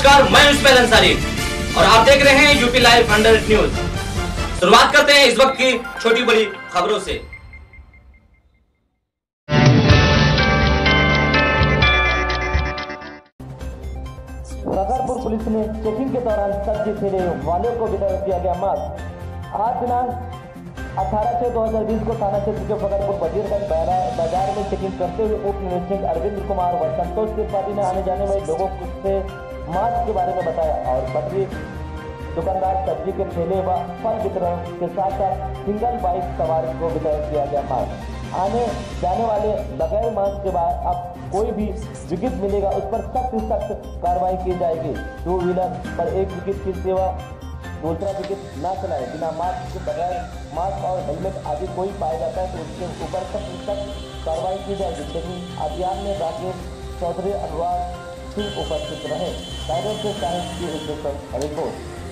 नमस्कार, मैं उस्मान अंसारी और आप देख रहे हैं यूपी लाइव 100 न्यूज। शुरुआत करते हैं इस वक्त की छोटी बड़ी खबरों से। बखरपुर पुलिस ने चेकिंग के दौरान सब्जी ठेले वालों को वितरण किया गया मास्क। आज दिनांक 18/6/2020 को थाना क्षेत्र के बखरपुर बजीरगंज बाजार में चेकिंग करते हुए उप निरीक्षक अरविंद कुमार व संतोष त्रिपाठी ने आने जाने वाले लोगों से मास्क के बारे में बताया और पटरी दुकानदार सब्जी के ठेले व फल वितरण के साथ साथ सिंगल बाइक सवार को वितरण किया गया मास्क। आने जाने वाले बगैर मास्क के बाद अब कोई भी विकेट मिलेगा उस पर सख्त से सख्त कार्रवाई की जाएगी। 2 व्हीलर पर 1 विकेट की सेवा दूसरा विकेट न चलाए। बिना मास्क के बगैर मास्क और हेलमेट आदि कोई पाया जाता है तो उसके ऊपर सख्त से सख्त कार्रवाई की जाएगी। चेकिंग अभियान में राकेश चौधरी अनुराग सिंह उपस्थित रहे। डायरेक्टर साइंस की रिपोर्ट।